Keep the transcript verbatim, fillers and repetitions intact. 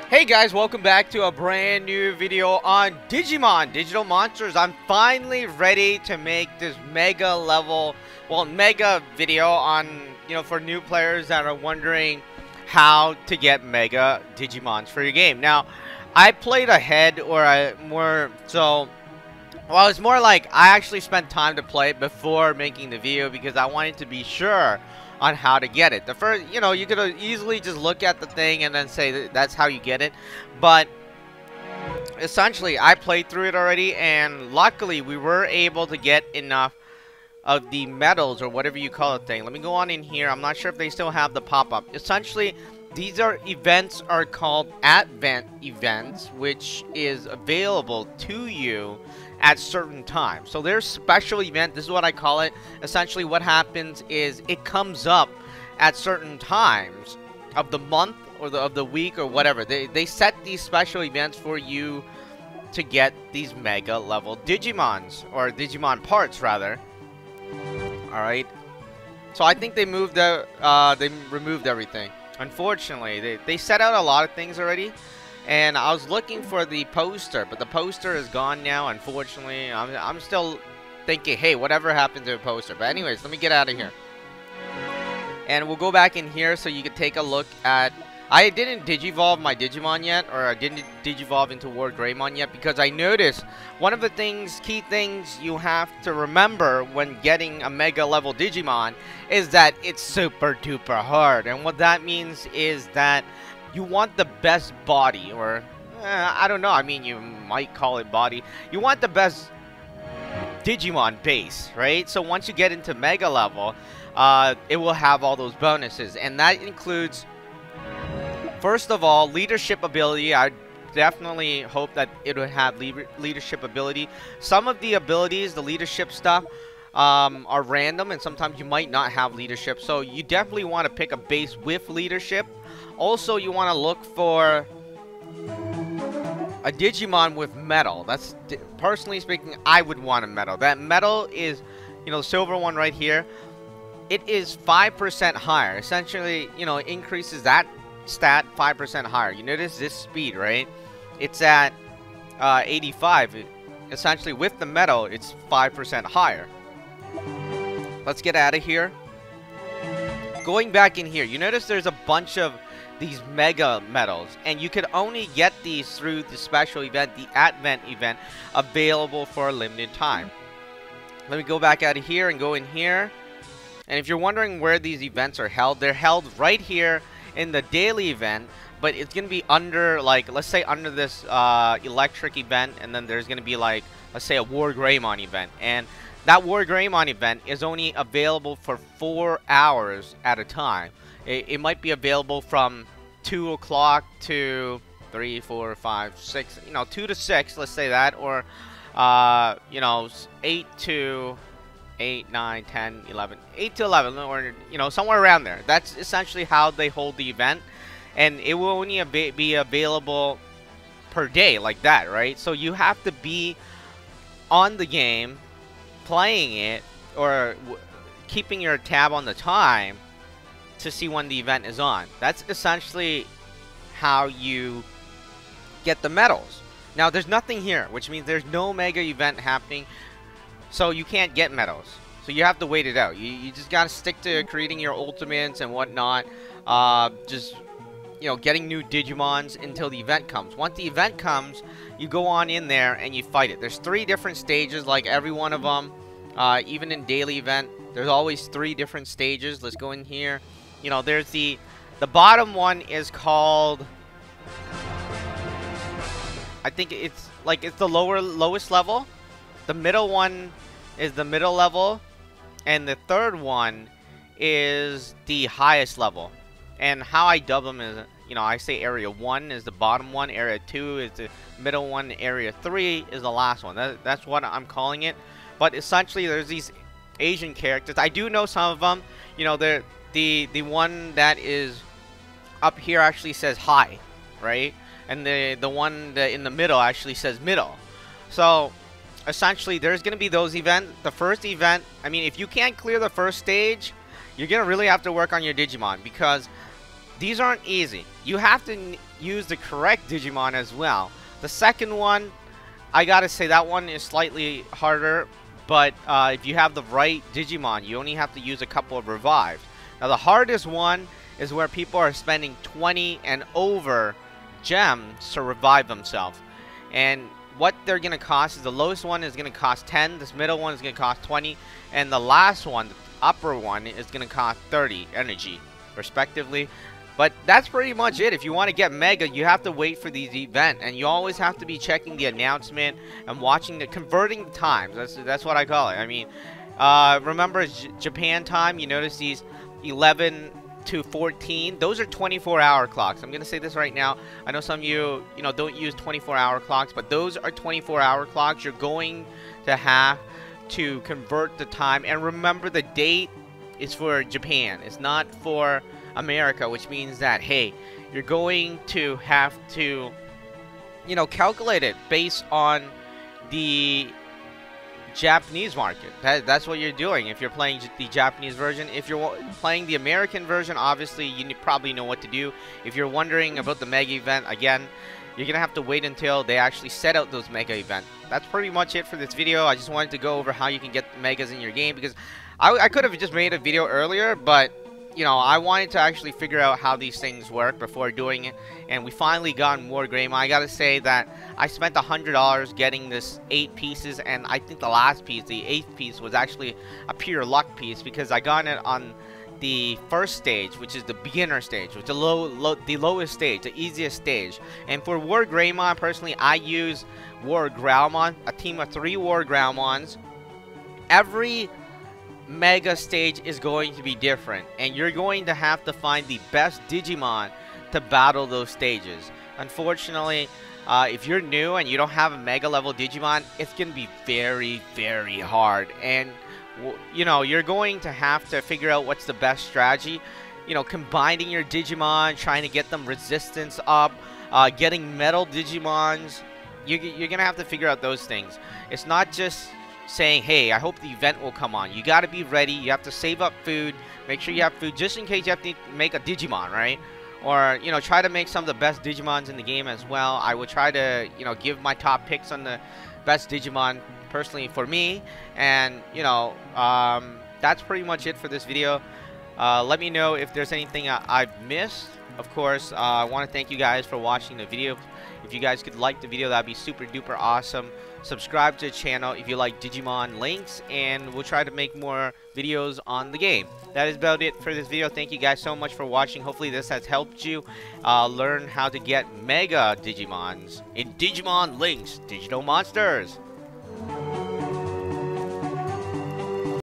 Hey guys, welcome back to a brand new video on Digimon Digital Monsters. I'm finally ready to make this mega level, well, mega video on, you know, for new players that are wondering how to get mega Digimons for your game. Now, I played ahead, or I more so, well, it's more like I actually spent time to play it before making the video because I wanted to be sure on how to get it. The first, you know, you could easily just look at the thing and then say that that's how you get it, but essentially I played through it already, and luckily we were able to get enough of the medals, or whatever you call it thing. Let me go on in here. I'm not sure if they still have the pop-up. Essentially, these are events are called Advent events, which is available to you at certain times. So there's special event, this is what I call it. Essentially what happens is it comes up at certain times of the month or the, of the week or whatever. They, they set these special events for you to get these mega level Digimons, or Digimon parts rather. Alright, so I think they moved the, uh, they removed everything. Unfortunately, they, they set out a lot of things already. And I was looking for the poster, but the poster is gone now, unfortunately. I'm, I'm still thinking, hey, whatever happened to the poster? But anyways, let me get out of here. And we'll go back in here so you can take a look at... I didn't digivolve my Digimon yet, or I didn't digivolve into War Greymon yet, because I noticed one of the things, key things you have to remember when getting a mega level Digimon is that it's super duper hard. And what that means is that you want the best body, or eh, I don't know, I mean, you might call it body. You want the best Digimon base, right? So once you get into mega level, uh, it will have all those bonuses, and that includes, first of all, leadership ability. I definitely hope that it would have le leadership ability. Some of the abilities, the leadership stuff, um, are random, and sometimes you might not have leadership. So you definitely want to pick a base with leadership. Also, you want to look for a Digimon with metal. That's, personally speaking, I would want a metal. That metal is, you know, the silver one right here. It is five percent higher. Essentially, you know, increases that stat five percent higher. You notice this speed, right? It's at uh, eighty-five. It, essentially, with the metal, it's five percent higher. Let's get out of here. Going back in here, you notice there's a bunch of these mega medals, and you could only get these through the special event, the Advent event, available for a limited time. Let me go back out of here and go in here. And if you're wondering where these events are held, they're held right here in the daily event, but it's gonna be under, like, let's say under this uh, electric event, and then there's gonna be, like, let's say a War Greymon event, and that War Greymon event is only available for four hours at a time. It, it might be available from two o'clock to three, four, five, six, you know, two to six, let's say that, or, uh, you know, eight to eight, nine, ten, eleven, eight to eleven, or, you know, somewhere around there. That's essentially how they hold the event, and it will only av be available per day, like that, right? So you have to be on the game, playing it, or w keeping your tab on the time to see when the event is on. That's essentially how you get the medals. Now, there's nothing here, which means there's no mega event happening, so you can't get medals. So you have to wait it out. You, you just gotta stick to creating your ultimates and whatnot. Uh, just, you know, getting new Digimons until the event comes. Once the event comes, you go on in there and you fight it. There's three different stages, like every one of them. Uh, even in daily event, there's always three different stages. Let's go in here. You know, there's the the bottom one is called, I think it's like it's the lower lowest level. The middle one is the middle level, and the third one is the highest level. And how I dub them is, you know, I say area one is the bottom one, area two is the middle one, area three is the last one. That, that's what I'm calling it. But essentially, there's these Asian characters. I do know some of them. You know, they're The, the one that is up here actually says high, right? And the, the one that in the middle actually says middle. So, essentially, there's going to be those events. The first event, I mean, if you can't clear the first stage, you're going to really have to work on your Digimon, because these aren't easy. You have to n use the correct Digimon as well. The second one, I gotta say that one is slightly harder, but uh, if you have the right Digimon, you only have to use a couple of revives. Now the hardest one is where people are spending twenty and over gems to revive themselves. And what they're gonna cost is the lowest one is gonna cost ten, this middle one is gonna cost twenty, and the last one, the upper one, is gonna cost thirty energy, respectively. But that's pretty much it. If you want to get Mega, you have to wait for these events, and you always have to be checking the announcement and watching the converting the times. That's that's what I call it. I mean, uh, remember J Japan time? You notice these eleven to fourteen. Those are twenty-four hour clocks. I'm gonna say this right now. I know some of you, you know, don't use twenty-four hour clocks, but those are twenty-four hour clocks. You're going to have to convert the time, and remember the date is for Japan. It's not for America, which means that, hey, you're going to have to, you know, calculate it based on the Japanese market. That, that's what you're doing if you're playing the Japanese version. If you're playing the American version, obviously you probably know what to do. If you're wondering about the Mega event, again, you're gonna have to wait until they actually set out those Mega events. That's pretty much it for this video. I just wanted to go over how you can get Megas in your game, because I, I could have just made a video earlier, but you know, I wanted to actually figure out how these things work before doing it, and we finally got more Greymon. I gotta say that I spent a hundred dollars getting this eight pieces, and I think the last piece, the eighth piece, was actually a pure luck piece, because I got it on the first stage, which is the beginner stage, which is the low, low, the lowest stage, the easiest stage. And for War Greymon, personally, I use War Growlmon, a team of three War Growlmons. Every Mega stage is going to be different, and you're going to have to find the best Digimon to battle those stages. Unfortunately, uh, if you're new and you don't have a Mega level Digimon, it's going to be very, very hard. And, you know, you're going to have to figure out what's the best strategy. You know, combining your Digimon, trying to get them resistance up, uh, getting metal Digimons. You, you're going to have to figure out those things. It's not just saying, hey, I hope the event will come on. You got to be ready. You have to save up food. Make sure you have food just in case you have to make a Digimon, right? Or, you know, try to make some of the best Digimons in the game as well. I would try to, you know, give my top picks on the best Digimon personally for me. And, you know, um, that's pretty much it for this video. Uh, let me know if there's anything I I've missed. Of course, uh, I want to thank you guys for watching the video. If you guys could like the video, that'd be super duper awesome. Subscribe to the channel if you like Digimon links, and we'll try to make more videos on the game. That is about it for this video. Thank you guys so much for watching. Hopefully this has helped you uh, learn how to get Mega Digimons in Digimon Links Digital Monsters.